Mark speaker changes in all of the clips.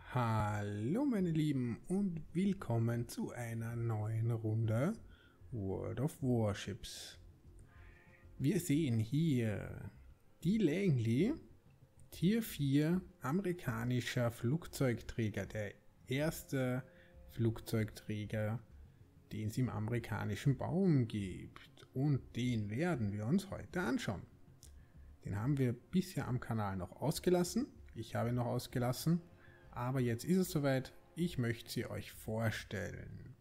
Speaker 1: Hallo meine Lieben und willkommen zu einer neuen Runde World of Warships. Wir sehen hier die Langley, Tier 4 amerikanischer Flugzeugträger, der erste Flugzeugträger, den es im amerikanischen Baum gibt, und den werden wir uns heute anschauen. Den haben wir bisher am Kanal noch ausgelassen, ich habe ihn noch ausgelassen. Aber jetzt ist es soweit, ich möchte sie euch vorstellen.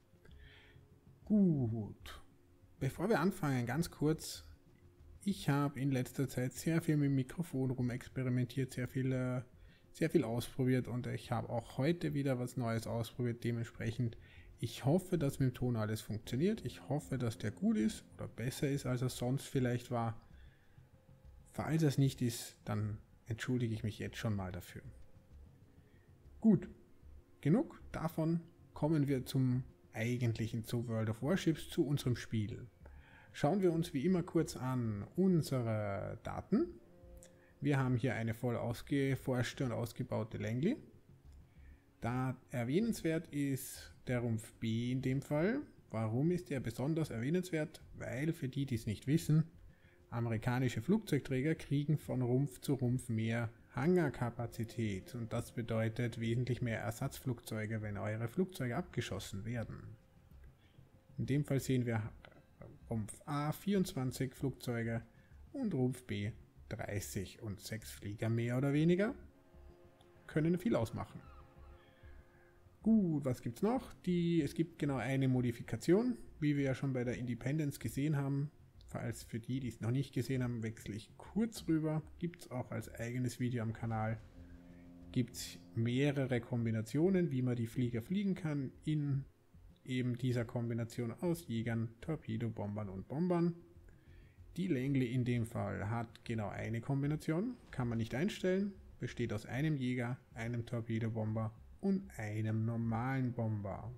Speaker 1: Gut, bevor wir anfangen, ganz kurz. Ich habe in letzter Zeit sehr viel mit dem Mikrofon rumexperimentiert, sehr viel ausprobiert und ich habe auch heute wieder was Neues ausprobiert. Dementsprechend, ich hoffe, dass mit dem Ton alles funktioniert. Ich hoffe, dass der gut ist oder besser ist, als er sonst vielleicht war. Falls es nicht ist, dann entschuldige ich mich jetzt schon mal dafür. Gut, genug davon, kommen wir zum eigentlichen, zu World of Warships, zu unserem Spiel. Schauen wir uns wie immer kurz an unsere Daten. Wir haben hier eine voll ausgeforschte und ausgebaute Langley. Da erwähnenswert ist der Rumpf B in dem Fall. Warum ist er besonders erwähnenswert? Weil, für die, die es nicht wissen, amerikanische Flugzeugträger kriegen von Rumpf zu Rumpf mehr Hangarkapazität und das bedeutet wesentlich mehr Ersatzflugzeuge, wenn eure Flugzeuge abgeschossen werden. In dem Fall sehen wir Rumpf A 24 Flugzeuge und Rumpf B 30 und 6 Flieger mehr oder weniger können viel ausmachen. Gut, was gibt's noch? Es gibt genau eine Modifikation, wie wir ja schon bei der Independence gesehen haben. Falls für die, die es noch nicht gesehen haben, wechsle ich kurz rüber. Gibt es auch als eigenes Video am Kanal. Gibt es mehrere Kombinationen, wie man die Flieger fliegen kann, in eben dieser Kombination aus Jägern, Torpedobombern und Bombern. Die Langley in dem Fall hat genau eine Kombination, kann man nicht einstellen, besteht aus einem Jäger, einem Torpedobomber und einem normalen Bomber.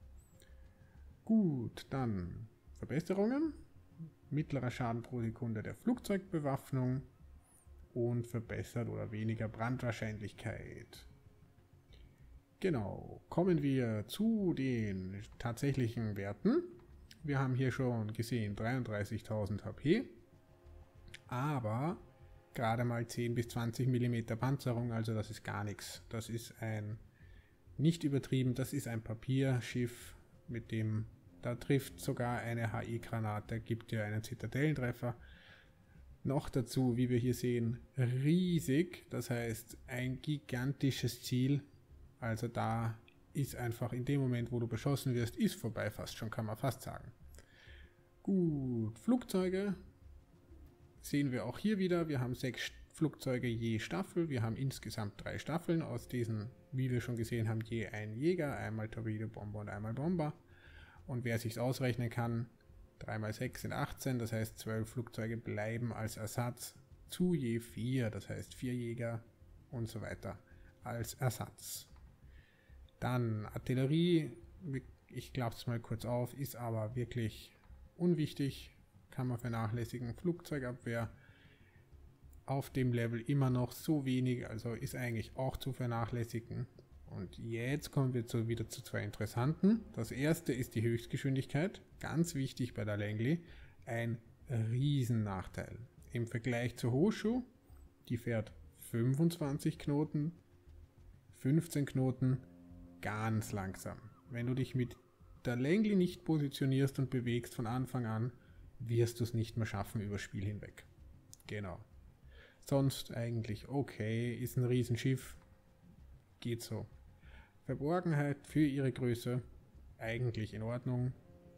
Speaker 1: Gut, dann Verbesserungen. Mittlerer Schaden pro Sekunde der Flugzeugbewaffnung und verbessert oder weniger Brandwahrscheinlichkeit. Genau, kommen wir zu den tatsächlichen Werten. Wir haben hier schon gesehen 33.000 HP, aber gerade mal 10 bis 20 mm Panzerung, also das ist gar nichts. Das ist nicht übertrieben, das ist ein Papierschiff, mit dem da trifft sogar eine HE-Granate, gibt dir einen Zitadellentreffer. Noch dazu, wie wir hier sehen, riesig, das heißt ein gigantisches Ziel. Also da ist einfach in dem Moment, wo du beschossen wirst, ist vorbei fast schon, kann man fast sagen. Gut, Flugzeuge sehen wir auch hier wieder. Wir haben 6 Flugzeuge je Staffel. Wir haben insgesamt 3 Staffeln. Aus diesen, wie wir schon gesehen haben, je ein Jäger, einmal Torpedobomber und einmal Bomber. Und wer sich's ausrechnen kann, 3 mal 6 sind 18, das heißt 12 Flugzeuge bleiben als Ersatz zu je 4, das heißt 4 Jäger und so weiter als Ersatz. Dann Artillerie, ich klappe es mal kurz auf, ist aber wirklich unwichtig, kann man vernachlässigen. Flugzeugabwehr auf dem Level immer noch so wenig, also ist eigentlich auch zu vernachlässigen. Und jetzt kommen wir wieder zu 2 interessanten. Das erste ist die Höchstgeschwindigkeit, ganz wichtig bei der Langley, ein Riesennachteil. Im Vergleich zur Hoshu, die fährt 25 Knoten, 15 Knoten, ganz langsam. Wenn du dich mit der Langley nicht positionierst und bewegst von Anfang an, wirst du es nicht mehr schaffen über das Spiel hinweg. Genau. Sonst eigentlich okay, ist ein Riesenschiff, geht so. Verborgenheit für ihre Größe eigentlich in Ordnung.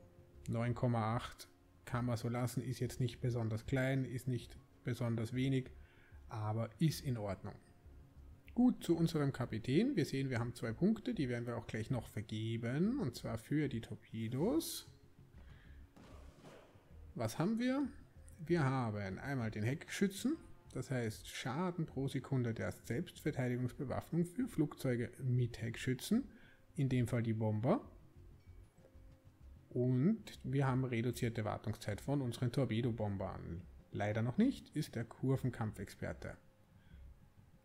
Speaker 1: 9,8 kann man so lassen, ist jetzt nicht besonders klein, ist nicht besonders wenig, aber ist in Ordnung. Gut, zu unserem Kapitän. Wir sehen, wir haben 2 Punkte, die werden wir auch gleich noch vergeben, und zwar für die Torpedos. Was haben wir? Wir haben einmal den Heckschützen. Das heißt Schaden pro Sekunde der Selbstverteidigungsbewaffnung für Flugzeuge mit Heckschützen, in dem Fall die Bomber. Und wir haben reduzierte Wartungszeit von unseren Torpedobombern. Leider noch nicht, ist der Kurvenkampfexperte.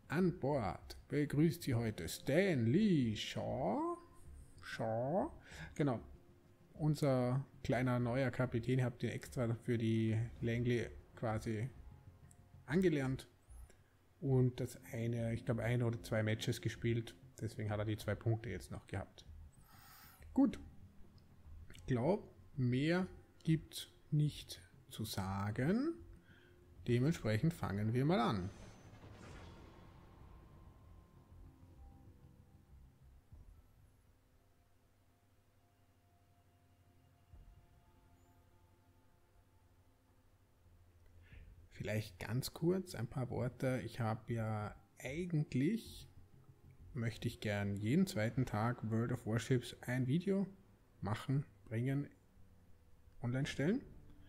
Speaker 1: An Bord begrüßt Sie heute Stanley Shaw. Genau. Unser kleiner neuer Kapitän, habt ihr extra für die Langley quasi angelernt. Und das eine, ich glaube, 1 oder 2 Matches gespielt. Deswegen hat er die 2 Punkte jetzt noch gehabt. Gut. Ich glaube, mehr gibt nicht zu sagen. Dementsprechend fangen wir mal an. Vielleicht ganz kurz ein paar Worte. Ich habe ja eigentlich, möchte ich gern jeden zweiten Tag World of Warships ein Video machen, bringen, online stellen.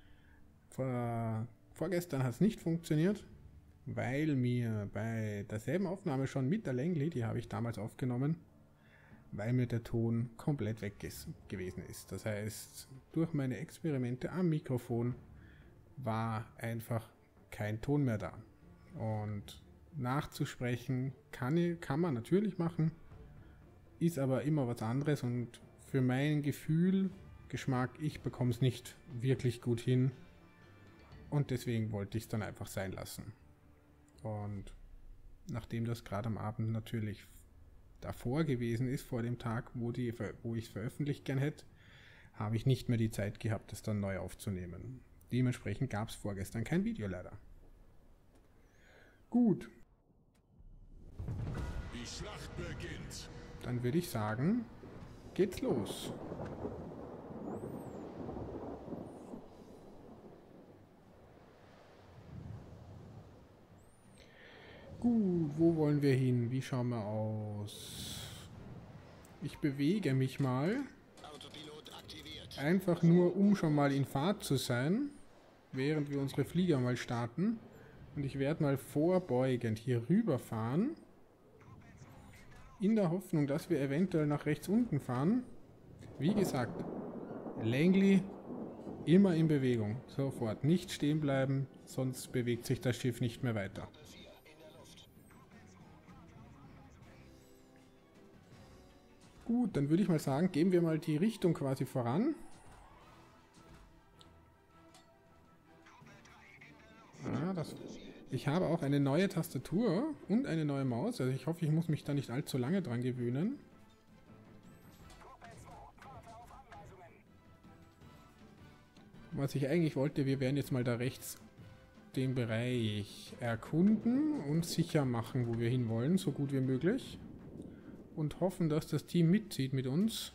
Speaker 1: Vorgestern hat es nicht funktioniert, weil mir bei derselben Aufnahme schon mit der Langley, die habe ich damals aufgenommen, weil mir der Ton komplett weg gewesen ist. Das heißt, durch meine Experimente am Mikrofon war einfach kein Ton mehr da. Und nachzusprechen kann man natürlich machen, ist aber immer was anderes und für mein Geschmack, ich bekomme es nicht wirklich gut hin und deswegen wollte ich es dann einfach sein lassen. Und nachdem das gerade am Abend natürlich davor gewesen ist, vor dem Tag, wo ich es veröffentlicht gern hätte, habe ich nicht mehr die Zeit gehabt, das dann neu aufzunehmen. Dementsprechend gab es vorgestern kein Video leider. Gut.
Speaker 2: Die Schlacht beginnt.
Speaker 1: Dann würde ich sagen, geht's los. Gut, wo wollen wir hin? Wie schauen wir aus? Ich bewege mich mal. Einfach nur, um schon mal in Fahrt zu sein, während wir unsere Flieger mal starten. Und ich werde mal vorbeugend hier rüberfahren. In der Hoffnung, dass wir eventuell nach rechts unten fahren. Wie gesagt, Langley immer in Bewegung. Sofort. Nicht stehen bleiben, sonst bewegt sich das Schiff nicht mehr weiter. Gut, dann würde ich mal sagen, geben wir mal die Richtung quasi voran. Ich habe auch eine neue Tastatur und eine neue Maus. Also ich hoffe, ich muss mich da nicht allzu lange dran gewöhnen. Was ich eigentlich wollte, wir werden jetzt mal da rechts den Bereich erkunden und sicher machen, wo wir hinwollen, so gut wie möglich. Und hoffen, dass das Team mitzieht mit uns.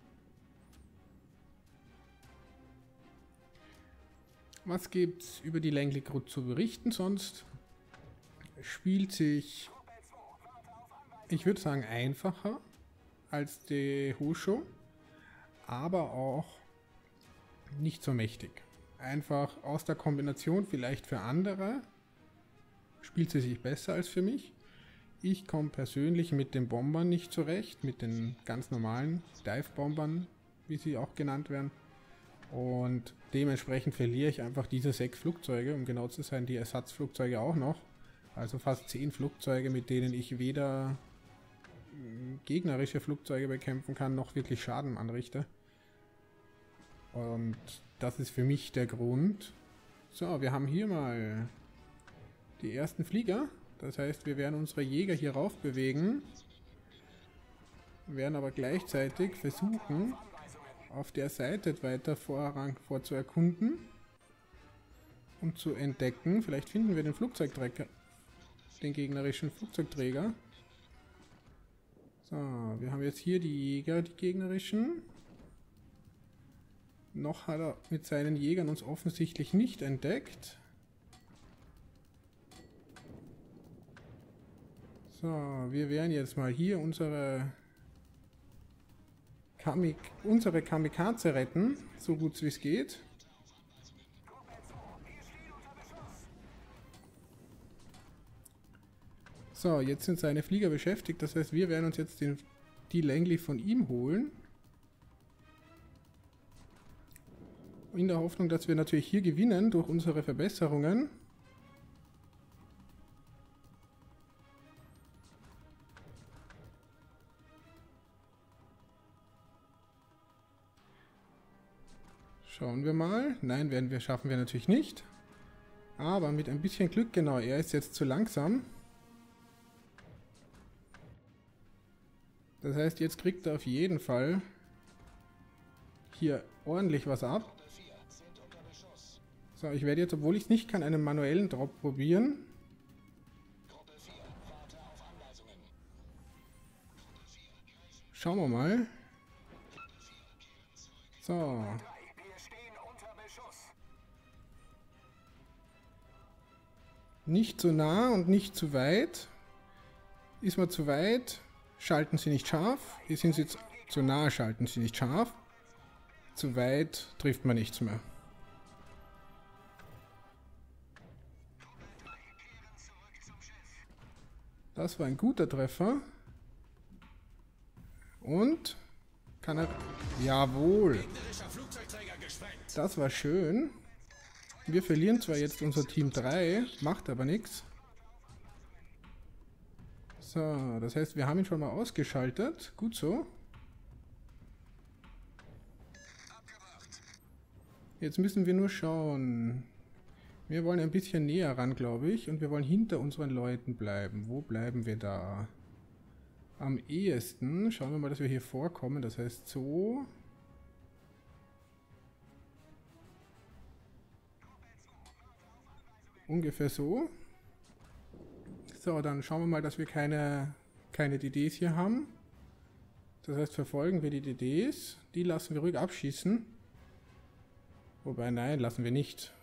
Speaker 1: Was gibt's über die Langley Crew zu berichten sonst? Spielt sich, ich würde sagen, einfacher als die Hosho, aber auch nicht so mächtig. Einfach aus der Kombination vielleicht für andere spielt sie sich besser als für mich. Ich komme persönlich mit den Bombern nicht zurecht, mit den ganz normalen Dive-Bombern, wie sie auch genannt werden. Und dementsprechend verliere ich einfach diese 6 Flugzeuge, um genau zu sein, die Ersatzflugzeuge auch noch. Also fast 10 Flugzeuge, mit denen ich weder gegnerische Flugzeuge bekämpfen kann, noch wirklich Schaden anrichte. Und das ist für mich der Grund. So, wir haben hier mal die ersten Flieger. Das heißt, wir werden unsere Jäger hier rauf bewegen. Werden aber gleichzeitig versuchen, auf der Seite weiter vor zu erkunden und zu entdecken. Vielleicht finden wir den Flugzeugträger, den gegnerischen Flugzeugträger. So, wir haben jetzt hier die Jäger, die gegnerischen. Noch hat er mit seinen Jägern uns offensichtlich nicht entdeckt. So, wir werden jetzt mal hier unsere Kamikaze retten, so gut wie es geht. So, jetzt sind seine Flieger beschäftigt, das heißt, wir werden uns jetzt die Langley von ihm holen. In der Hoffnung, dass wir natürlich hier gewinnen durch unsere Verbesserungen. Schauen wir mal. Nein, schaffen wir natürlich nicht. Aber mit ein bisschen Glück, genau, er ist jetzt zu langsam. Das heißt, jetzt kriegt er auf jeden Fall hier ordentlich was ab. So, ich werde jetzt, obwohl ich es nicht kann, einen manuellen Drop probieren. Schauen wir mal. So. Nicht zu nah und nicht zu weit. Ist man zu weit, schalten sie nicht scharf. Sind sie zu nah, schalten sie nicht scharf. Zu weit trifft man nichts mehr. Das war ein guter Treffer. Und kann er... Jawohl. Das war schön. Wir verlieren zwar jetzt unser Team 3, macht aber nichts. So, das heißt, wir haben ihn schon mal ausgeschaltet. Gut so. Jetzt müssen wir nur schauen. Wir wollen ein bisschen näher ran, glaube ich. Und wir wollen hinter unseren Leuten bleiben. Wo bleiben wir da? Am ehesten schauen wir mal, dass wir hier vorkommen. Das heißt so. Ungefähr so. So, dann schauen wir mal, dass wir keine DDs hier haben. Das heißt, verfolgen wir die DDs. Die lassen wir ruhig abschießen. Wobei, nein, lassen wir nicht.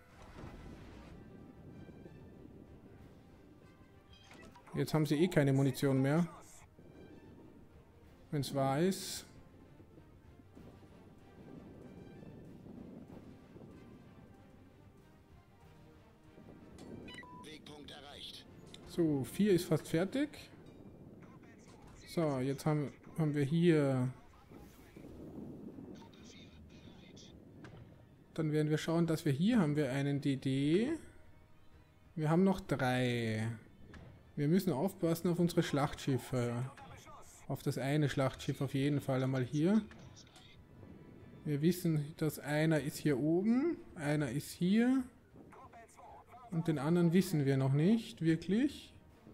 Speaker 1: Jetzt haben sie eh keine Munition mehr. Wenn es wahr ist. So, 4 ist fast fertig. So, jetzt haben wir hier... Dann werden wir schauen, dass wir hier haben wir einen DD. Wir haben noch 3. Wir müssen aufpassen auf unsere Schlachtschiffe. Auf das eine Schlachtschiff auf jeden Fall einmal hier. Wir wissen, dass einer ist hier oben, einer ist hier. Und den anderen wissen wir noch nicht, wirklich.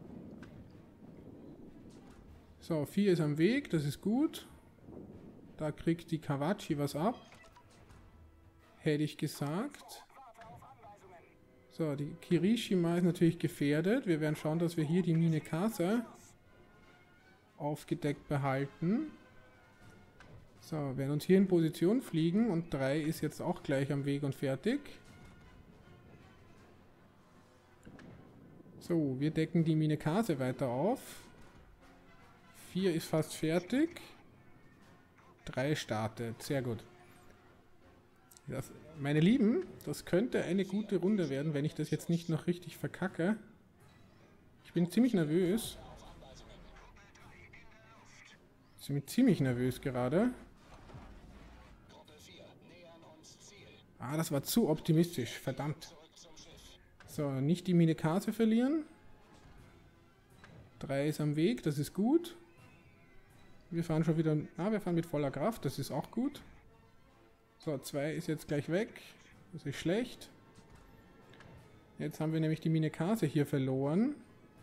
Speaker 1: So, 4 ist am Weg, das ist gut. Da kriegt die Kawachi was ab. Hätte ich gesagt. So, die Kirishima ist natürlich gefährdet. Wir werden schauen, dass wir hier die Mine Kase aufgedeckt behalten. So, wir werden uns hier in Position fliegen und 3 ist jetzt auch gleich am Weg und fertig. So, wir decken die Mine Kase weiter auf. 4 ist fast fertig. 3 startet. Sehr gut. Meine Lieben, das könnte eine gute Runde werden, wenn ich das jetzt nicht noch richtig verkacke. Ich bin ziemlich nervös. Ich bin ziemlich nervös gerade. Ah, das war zu optimistisch. Verdammt. So, nicht die Mine Kase verlieren. 3 ist am Weg, das ist gut. Wir fahren schon wieder... Ah, wir fahren mit voller Kraft, das ist auch gut. So, 2 ist jetzt gleich weg. Das ist schlecht. Jetzt haben wir nämlich die Mine Kase hier verloren.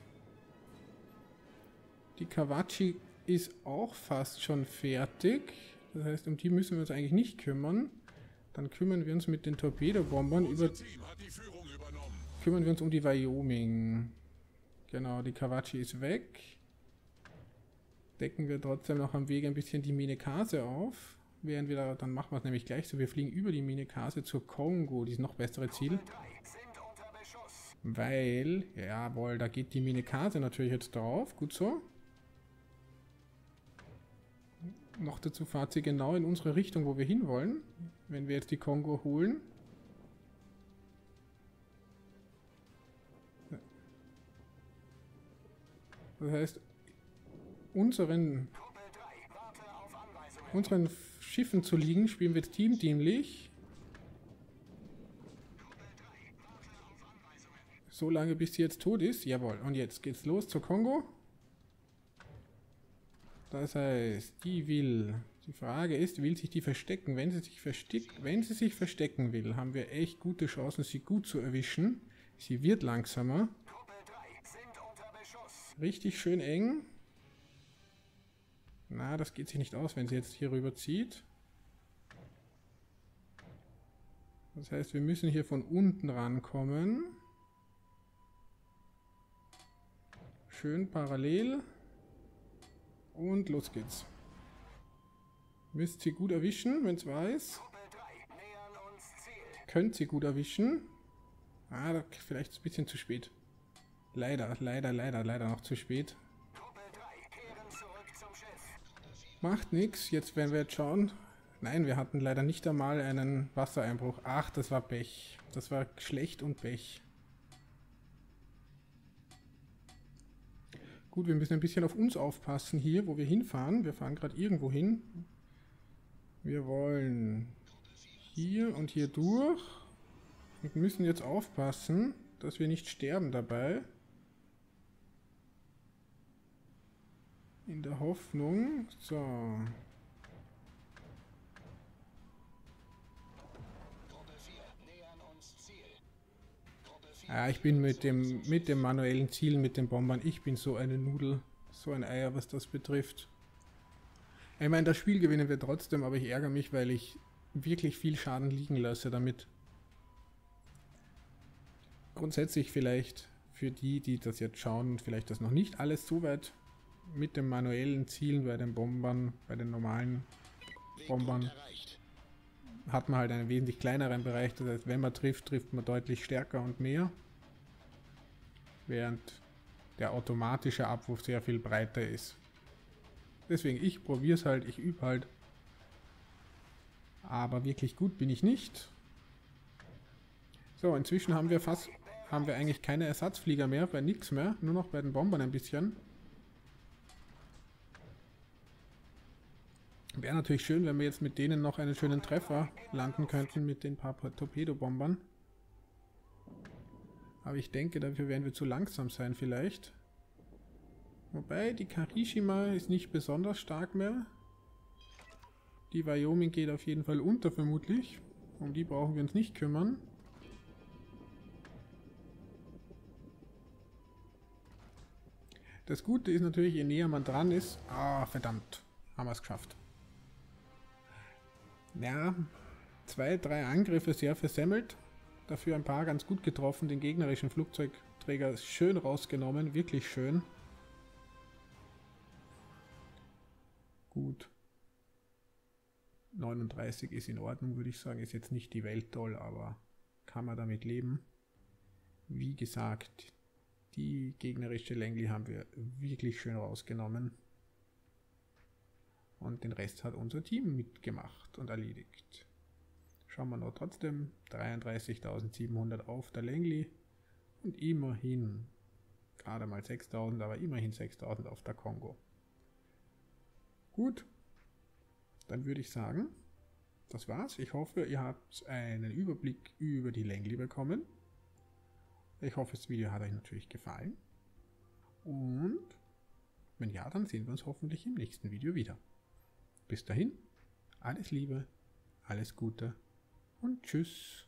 Speaker 1: Die Kawachi ist auch fast schon fertig. Das heißt, um die müssen wir uns eigentlich nicht kümmern. Dann kümmern wir uns mit den Torpedobombern kümmern wir uns um die Wyoming. Genau, die Kawachi ist weg. Decken wir trotzdem noch am Weg ein bisschen die Mine Kase auf. Während wir da, dann machen wir es nämlich gleich so. Wir fliegen über die Mine Kase zur Kongo, die ist noch bessere Ziel. Weil, jawohl, da geht die Mine Kase natürlich jetzt drauf. Gut so. Noch dazu fahrt sie genau in unsere Richtung, wo wir hinwollen. Wenn wir jetzt die Kongo holen. Das heißt, unseren Schiffen zu liegen, spielen wir jetzt teamdienlich. So lange, bis sie jetzt tot ist. Jawohl. Und jetzt geht's los zur Kongo. Das heißt, sie Die Frage ist, will sich die verstecken? Wenn sie sich verstecken will, haben wir echt gute Chancen, sie gut zu erwischen. Sie wird langsamer. Richtig schön eng. Na, das geht sich nicht aus, wenn sie jetzt hier rüber zieht. Das heißt, wir müssen hier von unten rankommen. Schön parallel. Und los geht's. Müsst sie gut erwischen, wenn es weiß. Könnt sie gut erwischen. Ah, vielleicht ein bisschen zu spät. Leider noch zu spät. Macht nichts. Jetzt werden wir jetzt schauen. Nein, wir hatten leider nicht einmal einen Wassereinbruch. Ach, das war Pech. Das war schlecht und Pech. Gut, wir müssen ein bisschen auf uns aufpassen hier, wo wir hinfahren. Wir fahren gerade irgendwo hin. Wir wollen hier und hier durch. Wir müssen jetzt aufpassen, dass wir nicht sterben dabei. In der Hoffnung. So. Ja, ich bin mit dem manuellen Zielen, mit den Bombern, ich bin so eine Nudel, so ein Eier, was das betrifft. Ich meine, das Spiel gewinnen wir trotzdem, aber ich ärgere mich, weil ich wirklich viel Schaden liegen lasse damit. Grundsätzlich vielleicht für die, die das jetzt schauen und vielleicht das noch nicht alles so weit mit dem manuellen Zielen bei den Bombern, bei den normalen Bombern, hat man halt einen wesentlich kleineren Bereich. Das heißt, wenn man trifft, trifft man deutlich stärker und mehr. Während der automatische Abwurf sehr viel breiter ist. Deswegen, ich probiere es halt, ich übe halt. Aber wirklich gut bin ich nicht. So, inzwischen haben wir eigentlich keine Ersatzflieger mehr, bei nichts mehr. Nur noch bei den Bombern ein bisschen. Wäre natürlich schön, wenn wir jetzt mit denen noch einen schönen Treffer landen könnten, mit den paar Torpedobombern. Aber ich denke, dafür werden wir zu langsam sein vielleicht. Wobei, die Karishima ist nicht besonders stark mehr. Die Wyoming geht auf jeden Fall unter vermutlich. Um die brauchen wir uns nicht kümmern. Das Gute ist natürlich, je näher man dran ist... Ah, verdammt. Haben wir es geschafft. Ja, 2, 3 Angriffe sehr versemmelt. Dafür ein paar ganz gut getroffen. Den gegnerischen Flugzeugträger schön rausgenommen. Wirklich schön. Gut. 39 ist in Ordnung, würde ich sagen. Ist jetzt nicht die Welt toll, aber kann man damit leben. Wie gesagt, die gegnerische Langley haben wir wirklich schön rausgenommen. Und den Rest hat unser Team mitgemacht und erledigt. Schauen wir noch trotzdem 33.700 auf der Langley und immerhin, gerade mal 6.000, aber immerhin 6.000 auf der Kongo. Gut, dann würde ich sagen, das war's. Ich hoffe, ihr habt einen Überblick über die Langley bekommen. Ich hoffe, das Video hat euch natürlich gefallen. Und wenn ja, dann sehen wir uns hoffentlich im nächsten Video wieder. Bis dahin, alles Liebe, alles Gute und tschüss.